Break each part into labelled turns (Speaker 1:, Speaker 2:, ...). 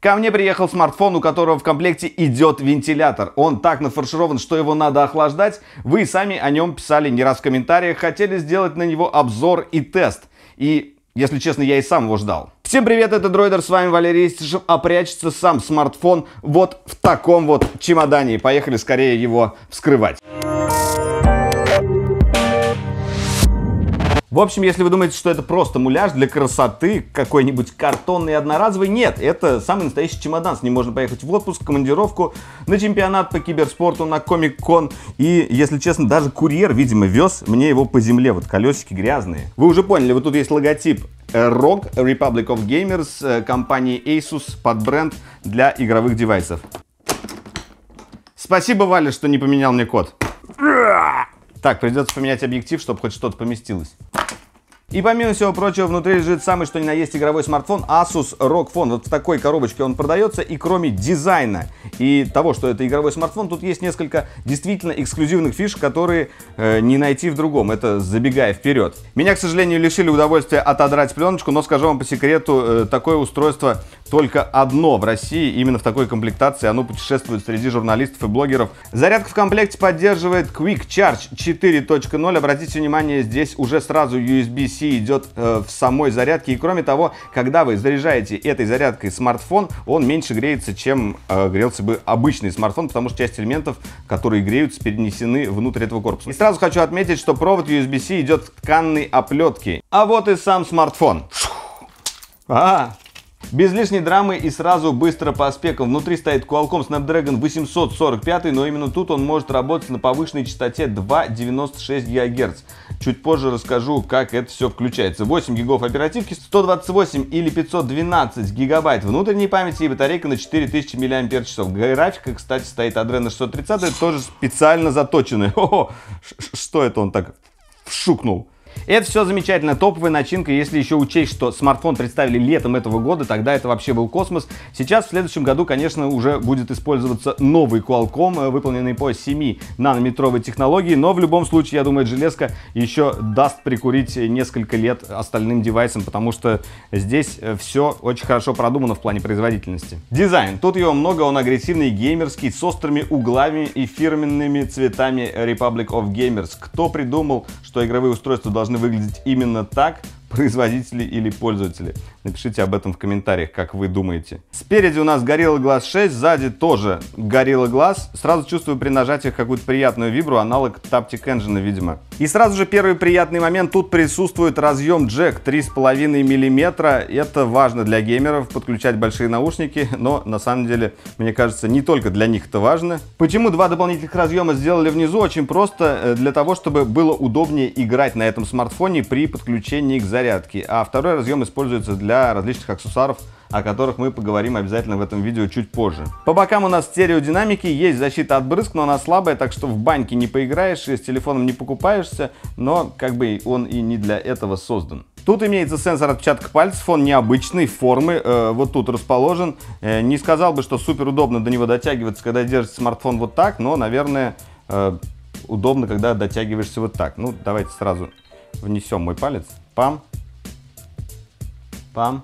Speaker 1: Ко мне приехал смартфон, у которого в комплекте идет вентилятор. Он так нафарширован, что его надо охлаждать. Вы сами о нем писали не раз в комментариях, хотели сделать на него обзор и тест. И, если честно, я и сам его ждал. Всем привет, это Дроидер, с вами Валерий Истишев, а прячется сам смартфон вот в таком вот чемодане. Поехали скорее его вскрывать. В общем, если вы думаете, что это просто муляж для красоты, какой-нибудь картонный одноразовый, нет, это самый настоящий чемодан. С ним можно поехать в отпуск, в командировку, на чемпионат по киберспорту, на комик-кон. И, если честно, даже курьер, видимо, вез мне его по земле. Вот колесики грязные. Вы уже поняли, вот тут есть логотип ROG, Republic of Gamers, компании Asus под бренд для игровых девайсов. Спасибо, Валя, что не поменял мне код. Так, придется поменять объектив, чтобы хоть что-то поместилось. И помимо всего прочего, внутри лежит самый что ни на есть игровой смартфон Asus ROG Phone. Вот в такой коробочке он продается, и кроме дизайна и того, что это игровой смартфон, тут есть несколько действительно эксклюзивных фишек, которые не найти в другом. Это забегая вперед. Меня, к сожалению, лишили удовольствия отодрать пленочку, но скажу вам по секрету, такое устройство только одно в России, именно в такой комплектации оно путешествует среди журналистов и блогеров. Зарядка в комплекте поддерживает Quick Charge 4.0. Обратите внимание, здесь уже сразу USB-C идет в самой зарядке. И кроме того, когда вы заряжаете этой зарядкой смартфон, он меньше греется, чем грелся бы обычный смартфон, потому что часть элементов, которые греются, перенесены внутрь этого корпуса. И сразу хочу отметить, что провод USB-C идет в тканной оплетке. А вот и сам смартфон. Без лишней драмы и сразу быстро по спекам. Внутри стоит Qualcomm Snapdragon 845, но именно тут он может работать на повышенной частоте 2,96 ГГц. Чуть позже расскажу, как это все включается. 8 гигов оперативки, 128 или 512 гигабайт внутренней памяти и батарейка на 4000 мАч. Графика, кстати, стоит Adreno 630, тоже специально заточенная. Что это он так вшукнул? Это все замечательно, топовая начинка, если еще учесть, что смартфон представили летом этого года, тогда это вообще был космос. Сейчас, в следующем году, конечно, уже будет использоваться новый Qualcomm, выполненный по 7-нанометровой технологии, но в любом случае, я думаю, железка еще даст прикурить несколько лет остальным девайсам, потому что здесь все очень хорошо продумано в плане производительности. Дизайн. Тут его много, он агрессивный, геймерский, с острыми углами и фирменными цветами Republic of Gamers. Кто придумал, что игровые устройства должны выглядеть именно так, производители или пользователи? Напишите об этом в комментариях, как вы думаете. Спереди у нас Gorilla Glass 6, сзади тоже Gorilla Glass. Сразу чувствую при нажатиях какую-то приятную вибру, аналог Taptic Engine, видимо. И сразу же первый приятный момент, тут присутствует разъем джек 3,5 мм. Это важно для геймеров, подключать большие наушники, но на самом деле, мне кажется, не только для них это важно. Почему два дополнительных разъема сделали внизу? Очень просто, для того, чтобы было удобнее играть на этом смартфоне при подключении к зарядке. А второй разъем используется для различных аксессуаров, о которых мы поговорим обязательно в этом видео чуть позже. По бокам у нас стереодинамики, есть защита от брызг, но она слабая, так что в баньке не поиграешь и с телефоном не покупаешься, но как бы он и не для этого создан. Тут имеется сенсор отпечатка пальцев, он необычной формы, вот тут расположен. Не сказал бы, что супер удобно до него дотягиваться, когда держишь смартфон вот так, но, наверное, удобно, когда дотягиваешься вот так. Ну, давайте сразу внесем мой палец. Пам. Пам.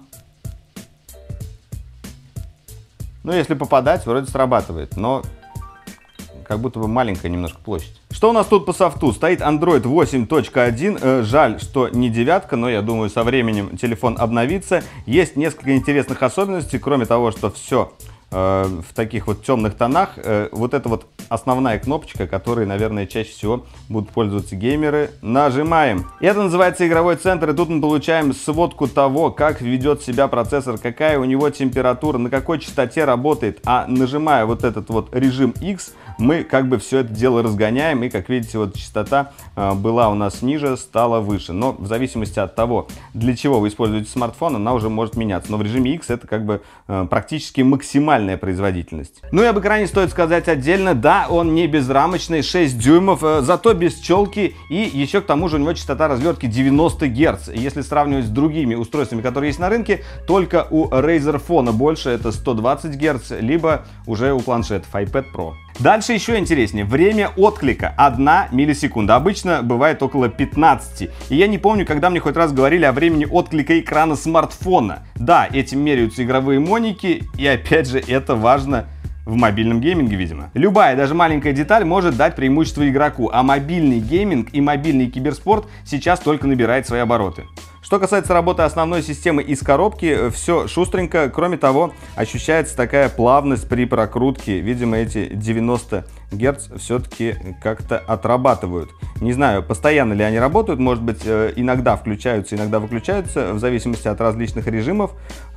Speaker 1: Ну, если попадать, вроде срабатывает, но как будто бы маленькая немножко площадь. Что у нас тут по софту? Стоит Android 8.1. Жаль, что не 9, но я думаю, со временем телефон обновится. Есть несколько интересных особенностей, кроме того, что все в таких вот темных тонах. Вот это вот основная кнопочка, которой, наверное, чаще всего будут пользоваться геймеры. Нажимаем. Это называется игровой центр, и тут мы получаем сводку того, как ведет себя процессор, какая у него температура, на какой частоте работает. А нажимая вот этот вот режим X, мы как бы все это дело разгоняем, и, как видите, вот частота была у нас ниже, стала выше. Но в зависимости от того, для чего вы используете смартфон, она уже может меняться. Но в режиме X это как бы практически максимальная производительность. Ну и об экране стоит сказать отдельно. Да, он не безрамочный, 6 дюймов, зато без челки, и еще к тому же у него частота развертки 90 Гц. Если сравнивать с другими устройствами, которые есть на рынке, только у Razer Phone больше, это 120 Гц, либо уже у планшетов iPad Pro. Дальше еще интереснее. Время отклика 1 миллисекунда. Обычно бывает около 15. И я не помню, когда мне хоть раз говорили о времени отклика экрана смартфона. Да, этим меряются игровые моники. И опять же, это важно в мобильном гейминге, видимо. Любая, даже маленькая деталь может дать преимущество игроку, а мобильный гейминг и мобильный киберспорт сейчас только набирает свои обороты. Что касается работы основной системы из коробки, все шустренько. Кроме того, ощущается такая плавность при прокрутке. Видимо, эти 90 Гц все-таки как-то отрабатывают. Не знаю, постоянно ли они работают. Может быть, иногда включаются, иногда выключаются, в зависимости от различных режимов.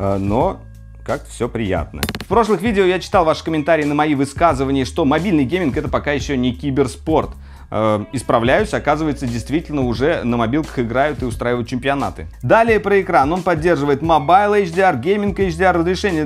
Speaker 1: Но как все приятно. В прошлых видео я читал ваши комментарии на мои высказывания, что мобильный гейминг это пока еще не киберспорт. Исправляюсь, оказывается, действительно уже на мобилках играют и устраивают чемпионаты. Далее про экран. Он поддерживает Mobile HDR, Gaming HDR, разрешение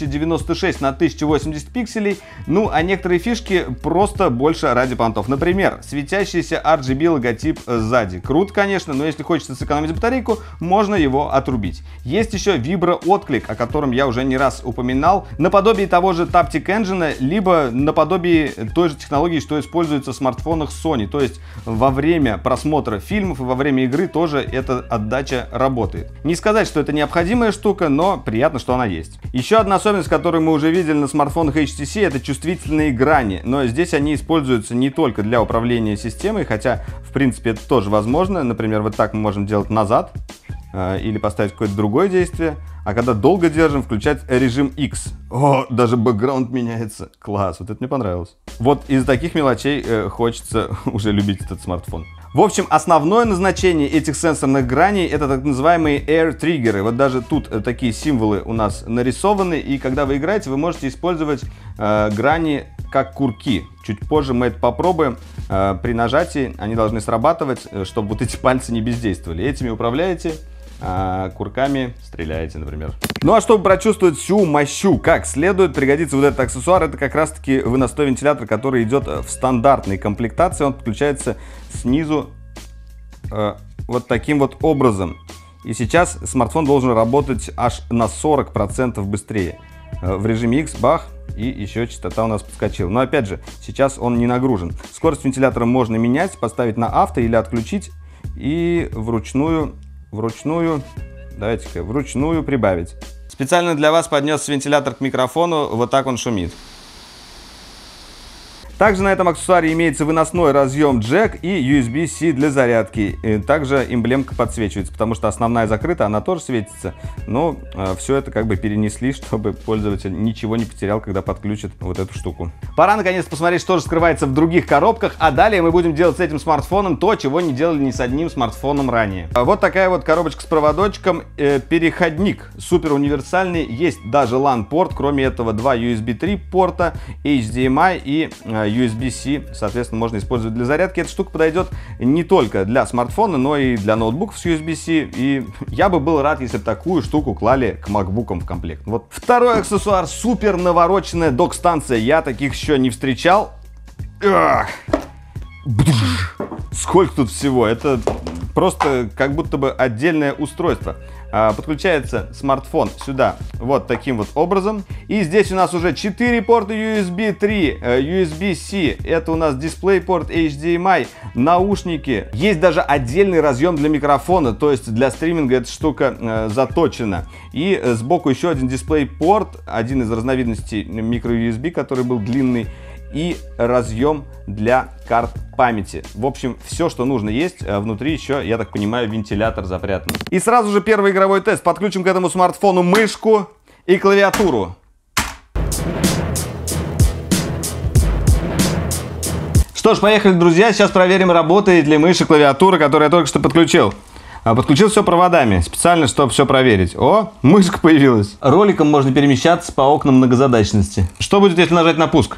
Speaker 1: 2096 на 1080 пикселей. Ну, а некоторые фишки просто больше ради понтов. Например, светящийся RGB логотип сзади. Круто, конечно, но если хочется сэкономить батарейку, можно его отрубить. Есть еще виброотклик, о котором я уже не раз упоминал. Наподобие того же Taptic Engine, либо наподобие той же технологии, что используется в смартфонах Sony. То есть во время просмотра фильмов и во время игры тоже эта отдача работает. Не сказать, что это необходимая штука, но приятно, что она есть. Еще одна особенность, которую мы уже видели на смартфонах HTC, это чувствительные грани. Но здесь они используются не только для управления системой, хотя в принципе это тоже возможно. Например, вот так мы можем делать назад или поставить какое-то другое действие. А когда долго держим, включать режим X. О, даже бэкграунд меняется. Класс, вот это мне понравилось. Вот из таких мелочей хочется уже любить этот смартфон. В общем, основное назначение этих сенсорных граней это так называемые air триггеры. Вот даже тут такие символы у нас нарисованы. И когда вы играете, вы можете использовать грани как курки. Чуть позже мы это попробуем. При нажатии они должны срабатывать, чтобы вот эти пальцы не бездействовали. Этими управляете. А курками стреляете, например. Ну а чтобы прочувствовать всю мощу как следует, пригодится вот этот аксессуар. Это как раз таки выносной вентилятор, который идет в стандартной комплектации. Он подключается снизу вот таким вот образом. И сейчас смартфон должен работать аж на 40% быстрее. В режиме X бах, и еще частота у нас подскочила. Но опять же, сейчас он не нагружен. Скорость вентилятора можно менять, поставить на авто или отключить и вручную прибавить. Специально для вас поднес вентилятор к микрофону, вот так он шумит. Также на этом аксессуаре имеется выносной разъем джек и USB-C для зарядки. И также эмблемка подсвечивается, потому что основная закрыта, она тоже светится. Но все это как бы перенесли, чтобы пользователь ничего не потерял, когда подключит вот эту штуку. Пора наконец посмотреть, что же скрывается в других коробках, а далее мы будем делать с этим смартфоном то, чего не делали ни с одним смартфоном ранее. Вот такая вот коробочка с проводочком, переходник супер универсальный, есть даже LAN-порт, кроме этого 2 USB 3 порта, HDMI и USB-C, соответственно, можно использовать для зарядки. Эта штука подойдет не только для смартфона, но и для ноутбуков с USB-C. И я бы был рад, если бы такую штуку клали к макбукам в комплект. Вот второй аксессуар, супер навороченная док-станция. Я таких еще не встречал. Сколько тут всего? Это просто как будто бы отдельное устройство. Подключается смартфон сюда вот таким вот образом. И здесь у нас уже 4 порта USB 3, USB-C, это у нас DisplayPort, HDMI, наушники. Есть даже отдельный разъем для микрофона, то есть для стриминга эта штука заточена. И сбоку еще один DisplayPort, один из разновидностей microUSB, который был длинный. И разъем для карт памяти. В общем, все, что нужно есть. Внутри еще, я так понимаю, вентилятор запрятан. И сразу же первый игровой тест. Подключим к этому смартфону мышку и клавиатуру. Что ж, поехали, друзья. Сейчас проверим, работает ли мышь и клавиатура, которую я только что подключил. Подключил все проводами, специально, чтобы все проверить. О, мышка появилась. Роликом можно перемещаться по окнам многозадачности. Что будет, если нажать на пуск?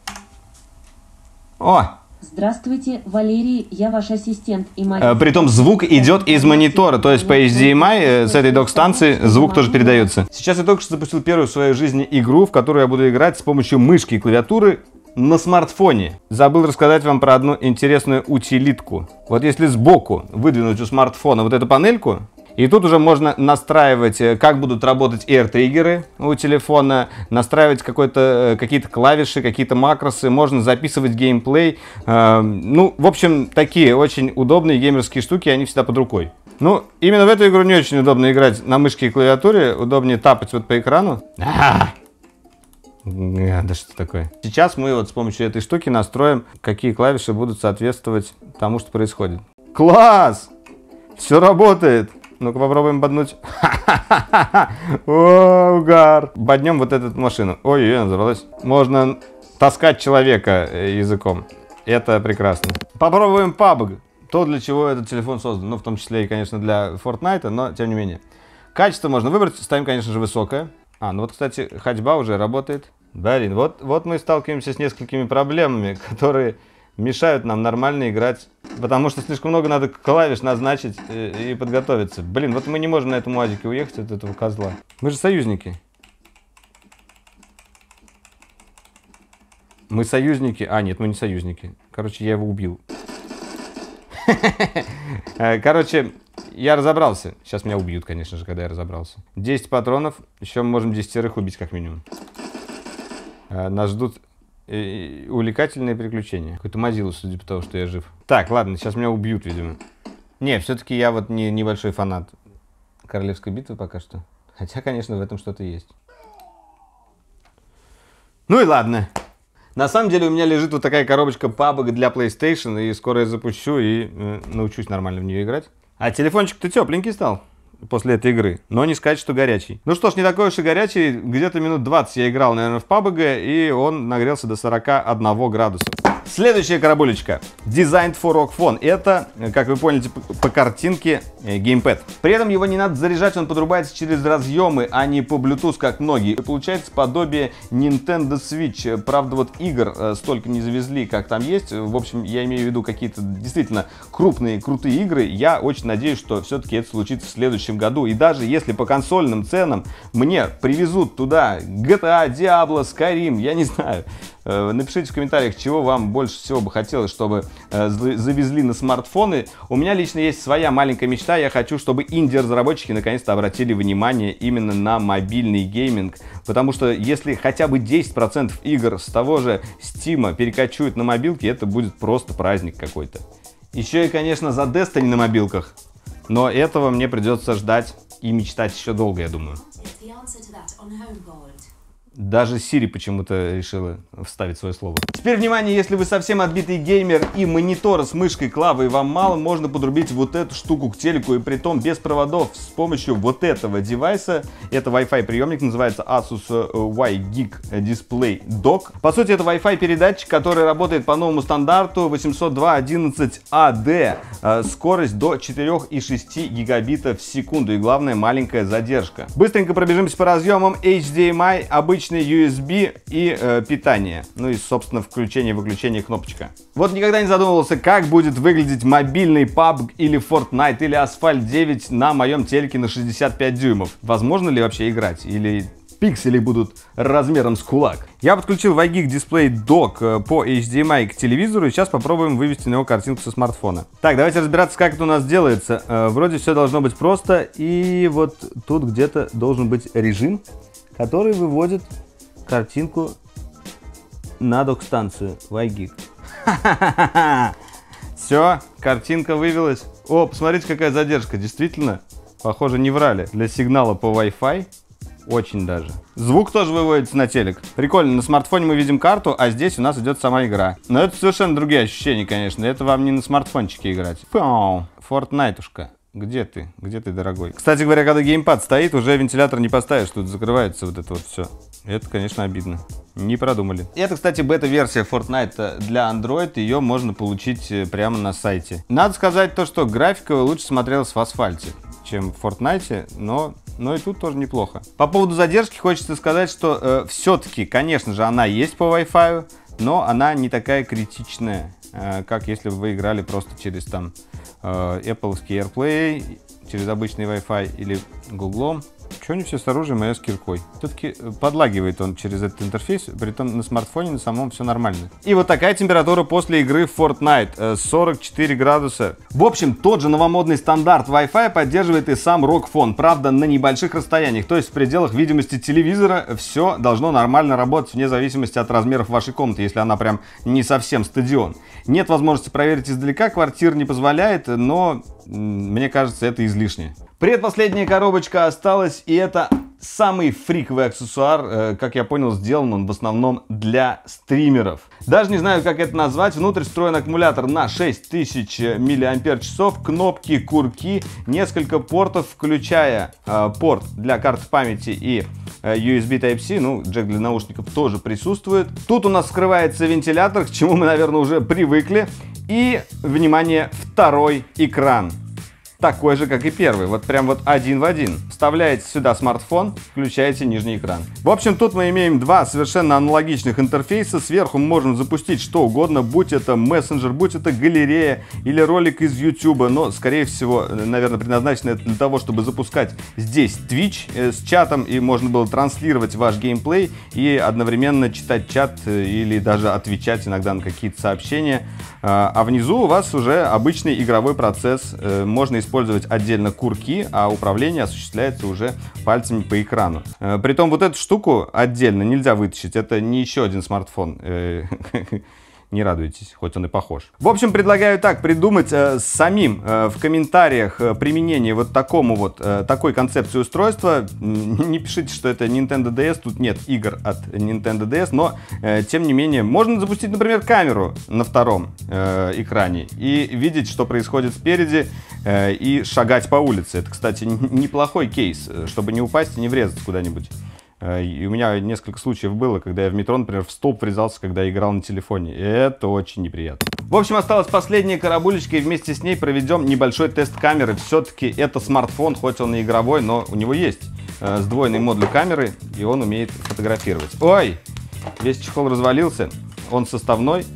Speaker 1: О!
Speaker 2: Здравствуйте, Валерий, я ваш ассистент. И
Speaker 1: притом звук идет из монитора, то есть по HDMI с этой док-станции звук тоже передается. Сейчас я только что запустил первую в своей жизни игру, в которую я буду играть с помощью мышки и клавиатуры на смартфоне. Забыл рассказать вам про одну интересную утилитку. Вот если сбоку выдвинуть у смартфона вот эту панельку И тут уже можно настраивать, как будут работать AirTriggerы у телефона, настраивать какие-то клавиши, какие-то макросы, можно записывать геймплей. Ну, в общем, такие очень удобные геймерские штуки, они всегда под рукой. Ну, именно в эту игру не очень удобно играть на мышке и клавиатуре, удобнее тапать вот по экрану. Да что такое? Сейчас мы вот с помощью этой штуки настроим, какие клавиши будут соответствовать тому, что происходит. Класс! Все работает! Ну-ка попробуем боднуть. О, угар! Боднем вот эту машину. Ой, она взорвалась. Можно таскать человека языком. Это прекрасно. Попробуем PUBG. То, для чего этот телефон создан. Ну, в том числе и, конечно, для Fortnite, но тем не менее. Качество можно выбрать. Ставим, конечно же, высокое. Ну вот, кстати, ходьба уже работает. Блин, вот мы сталкиваемся с несколькими проблемами, которые мешают нам нормально играть. Потому что слишком много надо клавиш назначить и подготовиться. Блин, вот мы не можем на этом УАЗике уехать от этого козла. Мы же союзники. Мы союзники. Нет, мы не союзники. Короче, я его убил. Короче, я разобрался. Сейчас меня убьют, конечно же, когда я разобрался. 10 патронов. Еще мы можем 10 убить, как минимум. Нас ждут увлекательные приключения. Какой-то мазилу, судя по тому, что я жив. Так, ладно, сейчас меня убьют, видимо. Не, все-таки я вот небольшой фанат Королевской битвы пока что. Хотя, конечно, в этом что-то есть. Ну и ладно. На самом деле у меня лежит вот такая коробочка PUBG для PlayStation, и скоро я запущу и научусь нормально в нее играть. А телефончик-то тепленький стал после этой игры, но не сказать, что горячий. Ну что ж, не такой уж и горячий, где-то минут 20 я играл, наверное, в PUBG, и он нагрелся до 41 градуса. Следующая коробулечка. Designed for Rock Phone. Это, как вы поняли по картинке, геймпэд. При этом его не надо заряжать, он подрубается через разъемы, а не по Bluetooth, как многие. И получается подобие Nintendo Switch. Правда, вот игр столько не завезли, как там есть. В общем, я имею в виду какие-то действительно крупные, крутые игры. Я очень надеюсь, что все-таки это случится в следующем году. И даже если по консольным ценам мне привезут туда GTA, Diablo, Skyrim, я не знаю. Напишите в комментариях, чего вам больше всего бы хотелось, чтобы завезли на смартфоны. У меня лично есть своя маленькая мечта. Я хочу, чтобы инди-разработчики наконец-то обратили внимание именно на мобильный гейминг. Потому что если хотя бы 10% игр с того же Steam перекочуют на мобилки, это будет просто праздник какой-то. Еще и, конечно, за Destiny на мобилках. Но этого мне придется ждать и мечтать еще долго, я думаю. Даже Siri почему-то решила вставить свое слово. Теперь, внимание, если вы совсем отбитый геймер и монитора с мышкой, клавой вам мало, можно подрубить вот эту штуку к телеку, и притом без проводов, с помощью вот этого девайса. Это Wi-Fi приемник, называется Asus WiGig Display Dock. По сути, это Wi-Fi передатчик, который работает по новому стандарту 802.11ad. Скорость до 4,6 гигабита в секунду, и главное, маленькая задержка. Быстренько пробежимся по разъемам HDMI, обычный USB и питание. Ну и, собственно, включение-выключение кнопочка. Вот никогда не задумывался, как будет выглядеть мобильный PUBG или Fortnite или Asphalt 9 на моем телеке на 65 дюймов. Возможно ли вообще играть? Или пиксели будут размером с кулак? Я подключил WiGig Display Dock по HDMI к телевизору, и сейчас попробуем вывести на него картинку со смартфона. Так, давайте разбираться, как это у нас делается. Вроде все должно быть просто, и вот тут где-то должен быть режим, который выводит картинку на док-станцию WiGig. Все, картинка вывелась. О, посмотрите, какая задержка. Действительно, похоже, не врали. Для сигнала по Wi-Fi очень даже. Звук тоже выводится на телек. Прикольно, на смартфоне мы видим карту, а здесь у нас идет сама игра. Но это совершенно другие ощущения, конечно. Это вам не на смартфончике играть. Fortnite-ушка. Где ты? Где ты, дорогой? Кстати говоря, когда геймпад стоит, уже вентилятор не поставишь, тут закрывается вот это вот все. Это, конечно, обидно. Не продумали. Это, кстати, бета-версия Fortnite для Android. Ее можно получить прямо на сайте. Надо сказать то, что графика лучше смотрелась в Асфальте, чем в Fortnite, но и тут тоже неплохо. По поводу задержки хочется сказать, что все-таки, конечно же, она есть по Wi-Fi, но она не такая критичная, как если бы вы играли просто через там Apple'ский AirPlay, через обычный Wi-Fi или Google. Чего они все с оружием, а я с киркой? Все-таки подлагивает он через этот интерфейс, притом на смартфоне на самом все нормально. И вот такая температура после игры в Fortnite, 44 градуса. В общем, тот же новомодный стандарт Wi-Fi поддерживает и сам ROG Phone, правда на небольших расстояниях, то есть в пределах видимости телевизора все должно нормально работать вне зависимости от размеров вашей комнаты, если она прям не совсем стадион. Нет возможности проверить издалека, квартира не позволяет, но мне кажется, это излишне. Предпоследняя коробочка осталась, и это самый фриковый аксессуар. Как я понял, сделан он в основном для стримеров. Даже не знаю, как это назвать. Внутрь встроен аккумулятор на 6000 мАч, кнопки, курки, несколько портов, включая порт для карты памяти и USB Type-C, ну, джек для наушников тоже присутствует. Тут у нас скрывается вентилятор, к чему мы, наверное, уже привыкли. И, внимание, второй экран. Такой же, как и первый, вот прям вот один в один. Вставляете сюда смартфон, включаете нижний экран. В общем, тут мы имеем два совершенно аналогичных интерфейса. Сверху мы можем запустить что угодно, будь это мессенджер, будь это галерея или ролик из YouTube. Но, скорее всего, наверное, предназначено это для того, чтобы запускать здесь Twitch с чатом, и можно было транслировать ваш геймплей и одновременно читать чат или даже отвечать иногда на какие-то сообщения. А внизу у вас уже обычный игровой процесс. Можно использовать отдельно курки, а управление осуществляется уже пальцами по экрану. Притом вот эту штуку отдельно нельзя вытащить. Это не еще один смартфон. Не радуйтесь, хоть он и похож. В общем, предлагаю так придумать самим в комментариях применение вот такой концепции устройства. Не пишите, что это Nintendo DS, тут нет игр от Nintendo DS, но тем не менее можно запустить, например, камеру на втором экране и видеть, что происходит спереди, и шагать по улице. Это, кстати, неплохой кейс, чтобы не упасть и не врезаться куда-нибудь. И у меня несколько случаев было, когда я в метро, например, в столб врезался, когда я играл на телефоне. И это очень неприятно. В общем, осталась последняя коробулечка, и вместе с ней проведем небольшой тест камеры. Все-таки это смартфон, хоть он и игровой, но у него есть сдвоенный модуль камеры, и он умеет фотографировать. Ой, весь чехол развалился, он составной,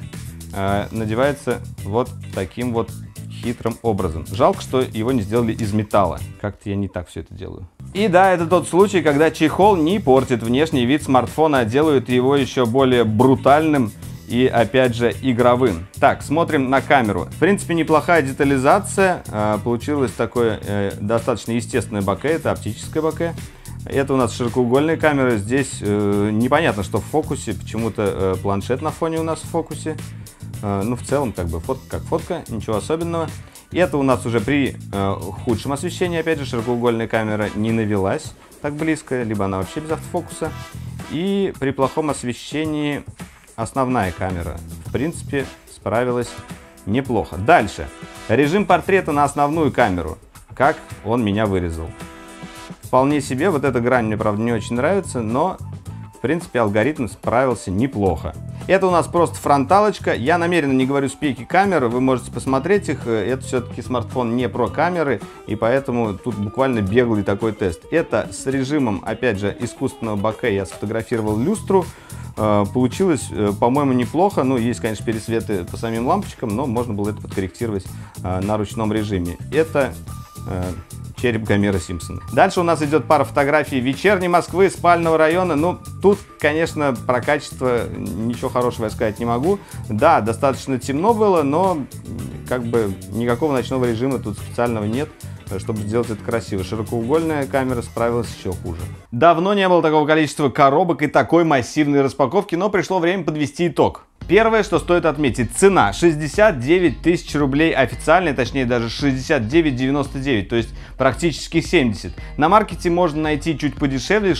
Speaker 1: надевается вот таким вот хитрым образом. Жалко, что его не сделали из металла. Как-то я не так все это делаю. И да, это тот случай, когда чехол не портит внешний вид смартфона, а делает его еще более брутальным и, опять же, игровым. Так, смотрим на камеру. В принципе, неплохая детализация. Получилось такое достаточно естественное боке, это оптическое боке. Это у нас широкоугольная камера. Здесь непонятно, что в фокусе. Почему-то планшет на фоне у нас в фокусе. Ну, в целом, как бы фотка как фотка, ничего особенного. Это у нас уже при худшем освещении, опять же, широкоугольная камера не навелась так близко, либо она вообще без автофокуса. И при плохом освещении основная камера, в принципе, справилась неплохо. Дальше. Режим портрета на основную камеру. Как он меня вырезал. Вполне себе, вот эта грань мне, правда, не очень нравится, но... В принципе, алгоритм справился неплохо. Это у нас просто фронталочка. Я намеренно не говорю спеки камеры, вы можете посмотреть их. Это все-таки смартфон не про камеры, и поэтому тут буквально беглый такой тест. Это с режимом, опять же, искусственного боке я сфотографировал люстру. Получилось, по-моему, неплохо. Ну, есть, конечно, пересветы по самим лампочкам, но можно было это подкорректировать на ручном режиме. Это... череп Гомера Симпсона. Дальше у нас идет пара фотографий вечерней Москвы, спального района. Ну, тут, конечно, про качество ничего хорошего я сказать не могу. Да, достаточно темно было, но как бы никакого ночного режима тут специального нет, чтобы сделать это красиво. Широкоугольная камера справилась еще хуже. Давно не было такого количества коробок и такой массивной распаковки, но пришло время подвести итог. Первое, что стоит отметить, цена 69 тысяч рублей официальная, точнее даже 69,99, то есть практически 70. На маркете можно найти чуть подешевле,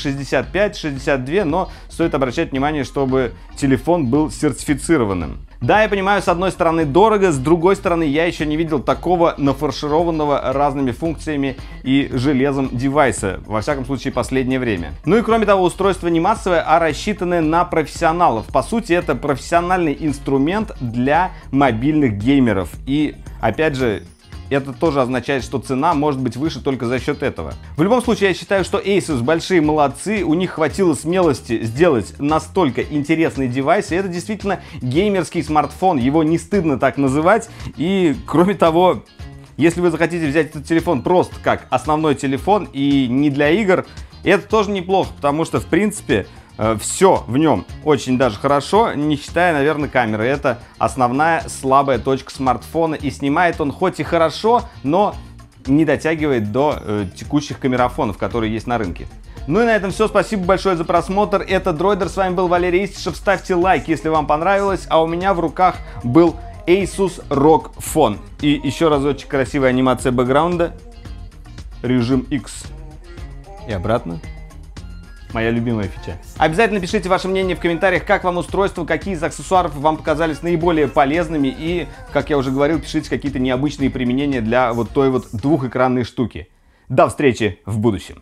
Speaker 1: 65-62, но стоит обращать внимание, чтобы телефон был сертифицированным. Да, я понимаю, с одной стороны дорого, с другой стороны я еще не видел такого нафаршированного разными функциями и железом девайса, во всяком случае последнее время. Ну и кроме того, устройство не массовое, а рассчитанное на профессионалов. По сути, это профессиональный инструмент для мобильных геймеров. И опять же, это тоже означает, что цена может быть выше только за счет этого. В любом случае, я считаю, что Asus большие молодцы, у них хватило смелости сделать настолько интересный девайс, и это действительно геймерский смартфон, его не стыдно так называть, и кроме того, если вы захотите взять этот телефон просто как основной телефон и не для игр, И это тоже неплохо, потому что, в принципе, все в нем очень даже хорошо, не считая, наверное, камеры. Это основная слабая точка смартфона. И снимает он хоть и хорошо, но не дотягивает до текущих камерафонов, которые есть на рынке. Ну и на этом все. Спасибо большое за просмотр. Это Droider. С вами был Валерий Истишев. Ставьте лайк, если вам понравилось. А у меня в руках был Asus ROG Phone. И еще разочек красивая анимация бэкграунда. Режим X. И обратно. Моя любимая фича. Обязательно пишите ваше мнение в комментариях, как вам устройство, какие из аксессуаров вам показались наиболее полезными. И, как я уже говорил, пишите какие-то необычные применения для вот той вот двухэкранной штуки. До встречи в будущем.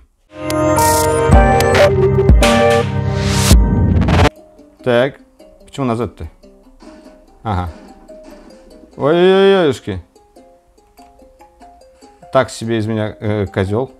Speaker 1: Так, почему назад-то? Ага. Ой-ой-ой-ой-ошки. Так себе из меня козел.